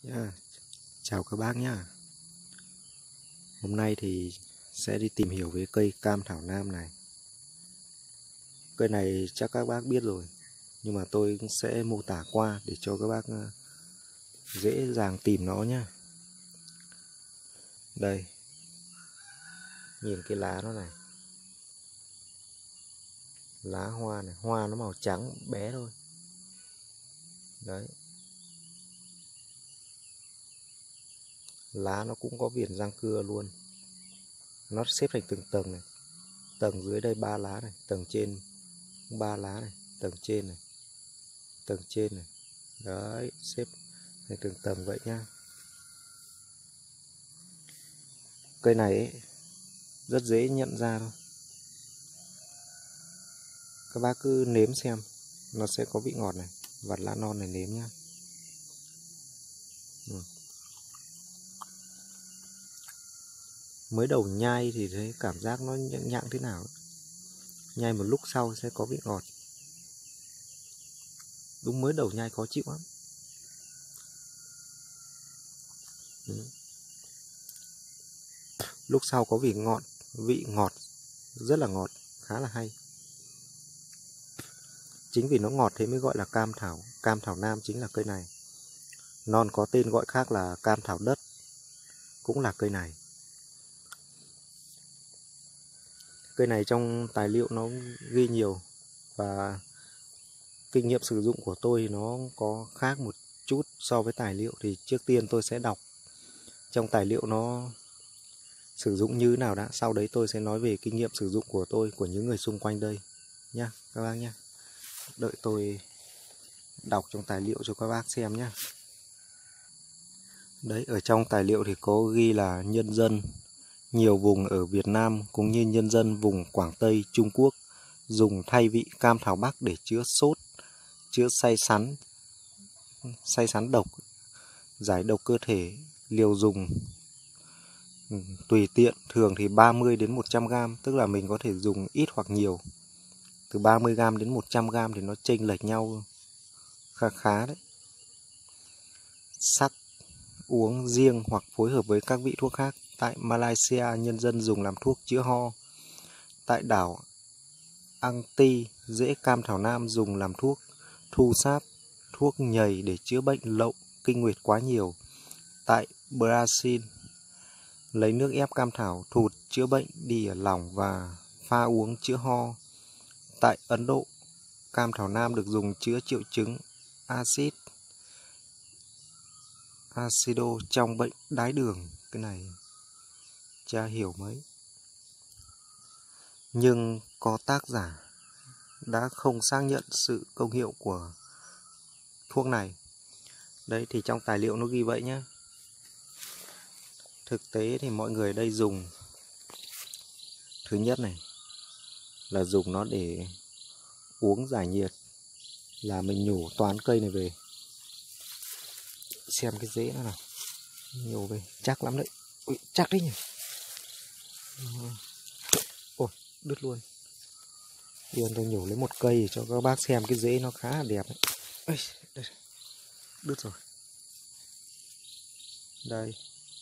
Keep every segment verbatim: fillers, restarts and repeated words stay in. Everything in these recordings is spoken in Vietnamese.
Yeah. Chào các bác nhá. Hôm nay thì sẽ đi tìm hiểu về cây cam thảo nam này. Cây này chắc các bác biết rồi, nhưng mà tôi cũng sẽ mô tả qua để cho các bác dễ dàng tìm nó nhá. Đây, nhìn cái lá nó này, lá hoa này, hoa nó màu trắng bé thôi. Đấy, lá nó cũng có viền răng cưa luôn. Nó xếp thành từng tầng này, tầng dưới đây ba lá này, tầng trên ba lá này, tầng trên này, tầng trên này. Đấy, xếp thành từng tầng vậy nhá. Cây này ấy, rất dễ nhận ra thôi. Các bác cứ nếm xem, nó sẽ có vị ngọt này, vặt lá non này nếm nhá. Ừ. Mới đầu nhai thì thấy cảm giác nó nhẵn nhẵn thế nào ấy. Nhai một lúc sau sẽ có vị ngọt. Đúng mới đầu nhai khó chịu lắm. Ừ. Lúc sau có vị ngọt, vị ngọt rất là ngọt, khá là hay. Chính vì nó ngọt thế mới gọi là cam thảo. Cam thảo nam chính là cây này. Non có tên gọi khác là cam thảo đất, cũng là cây này. Cây này trong tài liệu nó ghi nhiều, và kinh nghiệm sử dụng của tôi thì nó có khác một chút so với tài liệu. Thì trước tiên tôi sẽ đọc trong tài liệu nó sử dụng như thế nào đã, sau đấy tôi sẽ nói về kinh nghiệm sử dụng của tôi, của những người xung quanh đây nhá các bác nhá. Đợi tôi đọc trong tài liệu cho các bác xem nhá. Đấy, ở trong tài liệu thì có ghi là nhân dân nhiều vùng ở Việt Nam cũng như nhân dân vùng Quảng Tây Trung Quốc dùng thay vị cam thảo Bắc để chữa sốt, chữa say sắn, say sắn độc, giải độc cơ thể. Liều dùng tùy tiện, thường thì ba mươi đến một trăm gam, tức là mình có thể dùng ít hoặc nhiều. Từ ba mươi gam đến một trăm gam thì nó chênh lệch nhau khá khá đấy. Sắc uống riêng hoặc phối hợp với các vị thuốc khác. Tại Malaysia, nhân dân dùng làm thuốc chữa ho. Tại đảo Anti, rễ cam thảo nam dùng làm thuốc thu sáp, thuốc nhầy để chữa bệnh lậu, kinh nguyệt quá nhiều. Tại Brazil, lấy nước ép cam thảo thụt chữa bệnh đỉa lỏng và pha uống chữa ho. Tại Ấn Độ, cam thảo nam được dùng chữa triệu chứng acid acido trong bệnh đái đường. Cái này cha hiểu mấy, nhưng có tác giả đã không xác nhận sự công hiệu của thuốc này. Đấy, thì trong tài liệu nó ghi vậy nhé. Thực tế thì mọi người ở đây dùng, thứ nhất này là dùng nó để uống giải nhiệt. Là mình nhổ toàn cây này về, xem cái rễ nó nào, nhổ về chắc lắm đấy. Ui, chắc đấy nhỉ. Ôi, đứt luôn. Điền tôi nhổ lấy một cây để cho các bác xem cái rễ nó khá là đẹp đấy. Ây, đây. Đứt rồi. Đây.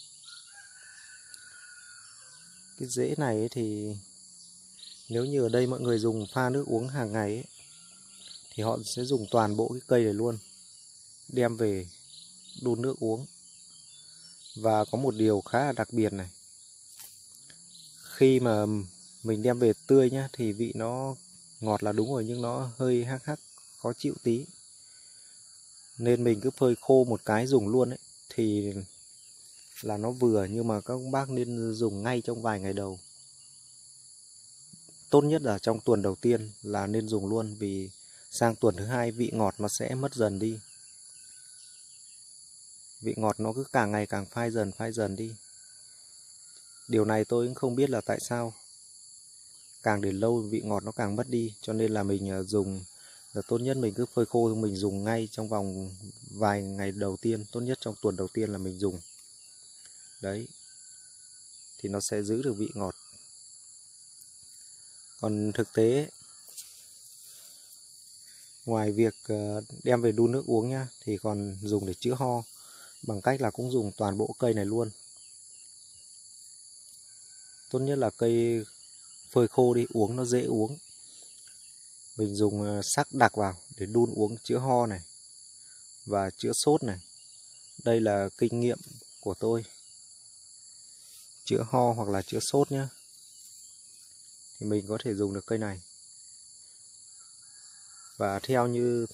Cái rễ này ấy thì nếu như ở đây mọi người dùng pha nước uống hàng ngày ấy, thì họ sẽ dùng toàn bộ cái cây này luôn, đem về đun nước uống. Và có một điều khá là đặc biệt này, khi mà mình đem về tươi nhá thì vị nó ngọt là đúng rồi, nhưng nó hơi hắc hắc khó chịu tí. Nên mình cứ phơi khô một cái dùng luôn ấy thì là nó vừa. Nhưng mà các bác nên dùng ngay trong vài ngày đầu. Tốt nhất là trong tuần đầu tiên là nên dùng luôn, vì sang tuần thứ hai vị ngọt nó sẽ mất dần đi. Vị ngọt nó cứ càng ngày càng phai dần phai dần đi. Điều này tôi cũng không biết là tại sao. Càng để lâu vị ngọt nó càng mất đi. Cho nên là mình dùng là tốt nhất mình cứ phơi khô, mình dùng ngay trong vòng vài ngày đầu tiên. Tốt nhất trong tuần đầu tiên là mình dùng. Đấy, thì nó sẽ giữ được vị ngọt. Còn thực tế, ngoài việc đem về đun nước uống nhá, thì còn dùng để chữa ho. bằng cách là cũng dùng toàn bộ cây này luôn. Tốt nhất là cây phơi khô đi, uống nó dễ uống. Mình dùng sắc đặc vào để đun uống chữa ho này và chữa sốt này. Đây là kinh nghiệm của tôi. Chữa ho hoặc là chữa sốt nhé, thì mình có thể dùng được cây này. Và theo như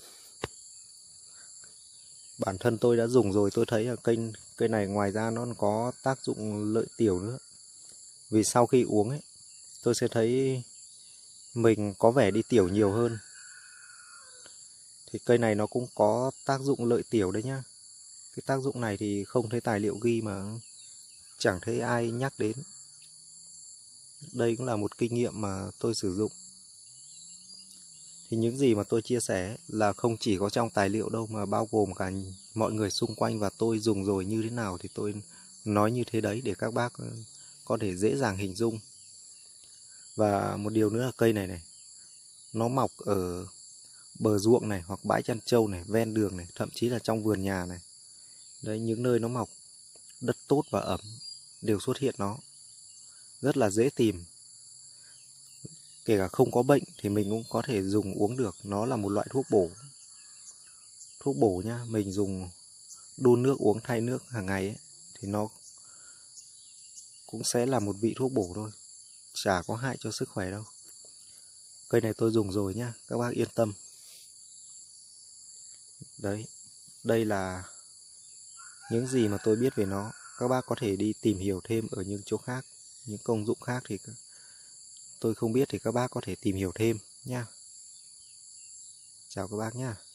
bản thân tôi đã dùng rồi, tôi thấy là cây cây này ngoài ra nó có tác dụng lợi tiểu nữa. Vì sau khi uống ấy, tôi sẽ thấy mình có vẻ đi tiểu nhiều hơn. Thì cây này nó cũng có tác dụng lợi tiểu đấy nhá. Cái tác dụng này thì không thấy tài liệu ghi mà chẳng thấy ai nhắc đến. Đây cũng là một kinh nghiệm mà tôi sử dụng. Thì những gì mà tôi chia sẻ là không chỉ có trong tài liệu đâu, mà bao gồm cả mọi người xung quanh, và tôi dùng rồi như thế nào thì tôi nói như thế đấy để các bác có thể dễ dàng hình dung. Và một điều nữa là cây này này, nó mọc ở bờ ruộng này, hoặc bãi chăn trâu này, ven đường này, thậm chí là trong vườn nhà này. Đấy, những nơi nó mọc đất tốt và ẩm đều xuất hiện nó. Rất là dễ tìm. Kể cả không có bệnh thì mình cũng có thể dùng uống được. Nó là một loại thuốc bổ. Thuốc bổ nhá, mình dùng đun nước uống thay nước hàng ngày ấy, thì nó cũng sẽ là một vị thuốc bổ thôi, chả có hại cho sức khỏe đâu. Cây này tôi dùng rồi nhá, các bác yên tâm. Đấy, đây là những gì mà tôi biết về nó. Các bác có thể đi tìm hiểu thêm ở những chỗ khác, những công dụng khác thì tôi không biết thì các bác có thể tìm hiểu thêm nha. Chào các bác nhá.